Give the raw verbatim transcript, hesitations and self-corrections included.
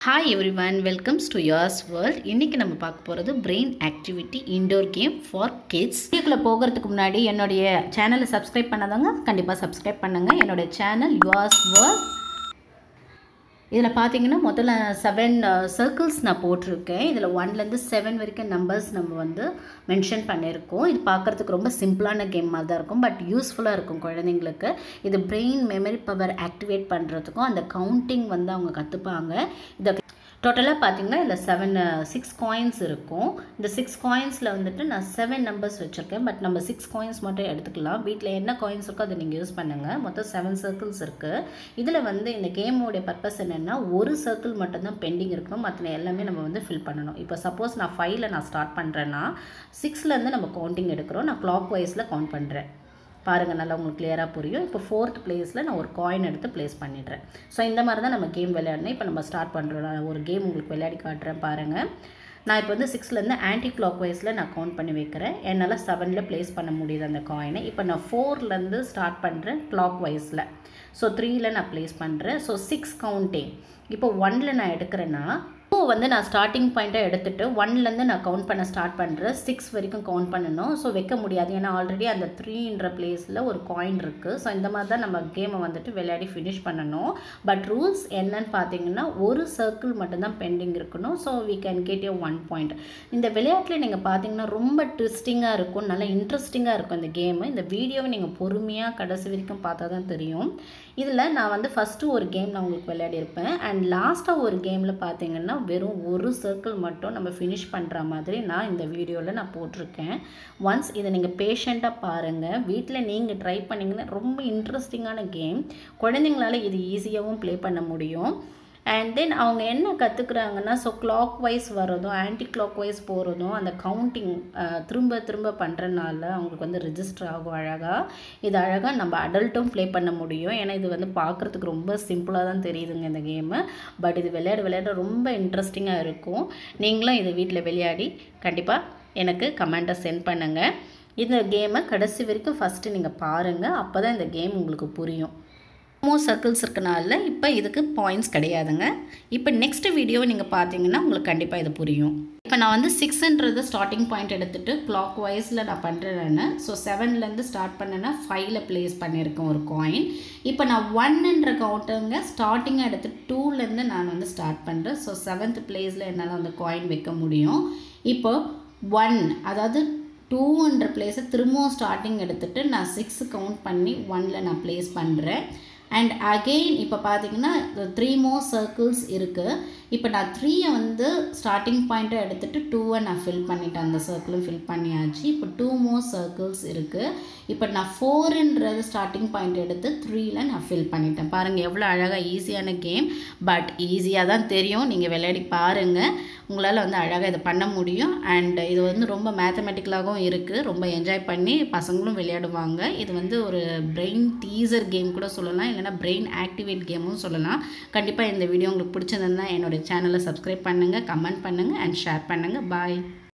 Hi everyone, welcome to yours world. இன்னைக்கு நம்ம பார்க்க போறது brain activity indoor game for kids. வீடியோக்குள்ள போகிறதுக்கு முன்னாடி என்னோட சேனலை சப்ஸ்கிரைப் பண்ணாதவங்க கண்டிப்பா சப்ஸ்கிரைப் பண்ணுங்க. என்னோட சேனல் yours world. இதில் பார்த்தீங்கன்னா முதல்ல செவன் சர்க்கிள்ஸ் நான் போட்டிருக்கேன். இதில் ஒன்லேருந்து செவன் வரைக்கும் நம்பர்ஸ் நம்ம வந்து மென்ஷன் பண்ணியிருக்கோம். இது பார்க்குறதுக்கு ரொம்ப சிம்பிளான கேம் மாதிரி தான் இருக்கும், பட் யூஸ்ஃபுல்லாக இருக்கும் குழந்தைங்களுக்கு. இது பிரெயின் மெமரி பவர் ஆக்டிவேட் பண்ணுறதுக்கும் அந்த கவுண்டிங் வந்து அவங்க கற்றுப்பாங்க. இதை டோட்டலாக பார்த்தீங்கன்னா இதில் செவன் சிக்ஸ் காயின்ஸ் இருக்கும். இந்த சிக்ஸ் காயின்ஸில் வந்துட்டு நான் செவன் நம்பர்ஸ் வச்சுருக்கேன், பட் நம்ம சிக்ஸ் காயின்ஸ் மட்டும் எடுத்துக்கலாம். வீட்டில் என்ன காயின்ஸ் இருக்கோ அதை நீங்கள் யூஸ் பண்ணுங்கள். மொத்தம் செவன் சர்க்கிள்ஸ் இருக்குது. இதில் வந்து இந்த கேமோடைய பர்பஸ் என்னென்னா, ஒரு சர்க்கிள் மட்டும்தான் பெண்டிங் இருக்கணும், மற்ற எல்லாமே நம்ம வந்து ஃபில் பண்ணணும். இப்போ சப்போஸ் நான் ஃபைவ்ல நான் ஸ்டார்ட் பண்ணுறேன்னா சிக்ஸ்லேருந்து நம்ம கவுண்டிங் எடுக்கிறோம். நான் கிளாக் வைஸில் கவுண்ட் பண்ணுறேன். பாருங்கள், நல்லா உங்களுக்கு கிளியராக புரியும். இப்போ ஃபோர்த் பிளேஸில் நான் ஒரு காயின் எடுத்து ப்ளேஸ் பண்ணிடுறேன். ஸோ இந்த மாதிரி தான் நம்ம கேம் விளையாடணும். இப்போ நம்ம ஸ்டார்ட் பண்ணுறோம். நான் ஒரு கேம் உங்களுக்கு விளையாடி காட்டுறேன் பாருங்கள். நான் இப்போ வந்து சிக்ஸ்லேருந்து ஆன்டி கிளாக் வைஸில் நான் கவுண்ட் பண்ணி வைக்கிறேன். என்னால் செவனில் ப்ளேஸ் பண்ண முடியுது அந்த காயினை. இப்போ நான் ஃபோர்லேருந்து ஸ்டார்ட் பண்ணுறேன் கிளாக் வைஸில். ஸோ த்ரீயில் நான் ப்ளேஸ் பண்ணுறேன். So six counting. இப்போ ஒனில் நான் எடுக்கிறேன்னா டூ வந்து நான் ஸ்டார்டிங் பாயிண்ட்டை எடுத்துகிட்டு ஒன்லேருந்து நான் கவுண்ட் பண்ண ஸ்டார்ட் பண்ணுறேன். சிக்ஸ் வரைக்கும் கவுண்ட் பண்ணணும். ஸோ வைக்க முடியாது, ஏன்னா ஆல்ரெடி அந்த த்ரீன்ற பிளேஸில் ஒரு காயின் இருக்குது. ஸோ இந்த மாதிரி தான் நம்ம கேமை வந்துட்டு விளையாடி ஃபினிஷ் பண்ணணும். பட் ரூல்ஸ் என்னன்னு பார்த்தீங்கன்னா, ஒரு சர்க்கிள் மட்டும்தான் பெண்டிங் இருக்கணும். So we can get a one point. இந்த விளையாட்டில் நீங்கள் பார்த்தீங்கன்னா ரொம்ப ட்விஸ்டிங்காக இருக்கும், நல்லா இன்ட்ரெஸ்டிங்காக இருக்கும் இந்த கேமு. இந்த வீடியோவை நீங்கள் பொறுமையாக கடைசி வரைக்கும் பார்த்தா தான் தெரியும். இதில் நான் வந்து ஃபஸ்ட்டு ஒரு கேம் நான் உங்களுக்கு விளையாடிருப்பேன். அண்ட் லாஸ்ட்டாக ஒரு கேமில் பார்த்தீங்கன்னா வெறும் ஒரு சர்க்கிள் மட்டும் நம்ம ஃபினிஷ் பண்ணுற மாதிரி நான் இந்த வீடியோவில் நான் போட்டிருக்கேன். ஒன்ஸ் இதை நீங்கள் பேஷண்ட்டாக பாருங்கள். வீட்டில் நீங்கள் ட்ரை பண்ணிங்கன்னா ரொம்ப இன்ட்ரெஸ்டிங்கான கேம். குழந்தைங்களால் இது ஈஸியாகவும் ப்ளே பண்ண முடியும். அண்ட் தென் அவங்க என்ன கற்றுக்குறாங்கன்னா, ஸோ கிளாக் வைஸ் வர்றதும் ஆன்டி கிளாக் வைஸ் போகிறதும் அந்த கவுண்டிங் திரும்ப திரும்ப பண்ணுறதுனால அவங்களுக்கு வந்து ரிஜிஸ்டர் ஆகும் அழகாக. இது அழகாக நம்ம அடல்ட்டும் ப்ளே பண்ண முடியும். ஏன்னா இது வந்து பார்க்குறதுக்கு ரொம்ப சிம்பிளாக தான் தெரியுதுங்க இந்த கேமு. பட் இது விளையாட விளையாட ரொம்ப இன்ட்ரெஸ்டிங்காக இருக்கும். நீங்களும் இதை வீட்டில் விளையாடி கண்டிப்பாக எனக்கு கமெண்ட்டை சென்ட் பண்ணுங்கள். இந்த கேமை கடைசி வரைக்கும் ஃபஸ்ட்டு நீங்கள் பாருங்கள். அப்போ தான் இந்த கேம் உங்களுக்கு புரியும். மோர் சர்க்கிள்ஸ் இருக்கனால இப்போ இதுக்கு பாயிண்ட்ஸ் கிடையாதுங்க. இப்போ நெக்ஸ்ட் வீடியோவை நீங்கள் பார்த்தீங்கன்னா உங்களுக்கு கண்டிப்பாக இது புரியும். இப்போ நான் வந்து சிக்ஸ்ன்றது ஸ்டார்டிங் பாயிண்ட் எடுத்துகிட்டு கிளாக் வைஸில் நான் பண்ணுறேன்னு. ஸோ செவன்லேருந்து ஸ்டார்ட் பண்ணேன்னா ஃபைவ்ல ப்ளேஸ் பண்ணியிருக்கேன் ஒரு காயின். இப்போ நான் ஒன்னுன்ற கவுண்டருங்க ஸ்டார்டிங்காக எடுத்து டூலேருந்து நான் வந்து ஸ்டார்ட் பண்ணுறேன். ஸோ செவன்த் ப்ளேஸில் என்னால் அந்த காயின் வைக்க முடியும். இப்போ ஒன், அதாவது டூன்ற பிளேஸை திரும்பவும் ஸ்டார்டிங் எடுத்துகிட்டு நான் சிக்ஸ் கவுண்ட் பண்ணி ஒனில் நான் ப்ளேஸ் பண்ணுறேன். அண்ட் அகெயின் இப்போ பார்த்தீங்கன்னா த்ரீ மோர் சர்க்கிள்ஸ் இருக்குது. இப்போ நான் த்ரீயை வந்து ஸ்டார்டிங் பாயிண்ட்டை எடுத்துகிட்டு டூவை நான் ஃபில் பண்ணிட்டேன். அந்த சர்க்கிளும் ஃபில் பண்ணியாச்சு. இப்போ டூ மோர் சர்க்கிள்ஸ் இருக்குது. இப்போ நான் ஃபோருன்றது ஸ்டார்டிங் பாயிண்ட் எடுத்து த்ரீயில் நான் ஃபில் பண்ணிட்டேன். பாருங்கள் எவ்வளோ அழகாக ஈஸியான கேம். பட் ஈஸியாக தான் தெரியும், நீங்கள் விளையாடி பாருங்கள். உங்களால் வந்து அழகாக இதை பண்ண முடியும். அண்ட் இது வந்து ரொம்ப மேத்தமெட்டிக்கலாகவும் இருக்குது. ரொம்ப என்ஜாய் பண்ணி பசங்களும் விளையாடுவாங்க. இது வந்து ஒரு பிரெயின் டீசர் கேம் கூட சொல்லலாம், இல்லைனா பிரெயின் ஆக்டிவேட் கேமும் சொல்லலாம். கண்டிப்பாக இந்த வீடியோ உங்களுக்கு பிடிச்சிருந்ததுன்னா என்னோடய சேனலை சப்ஸ்கிரைப் பண்ணுங்கள், கமெண்ட் பண்ணுங்கள் அண்ட் ஷேர் பண்ணுங்கள். பாய்.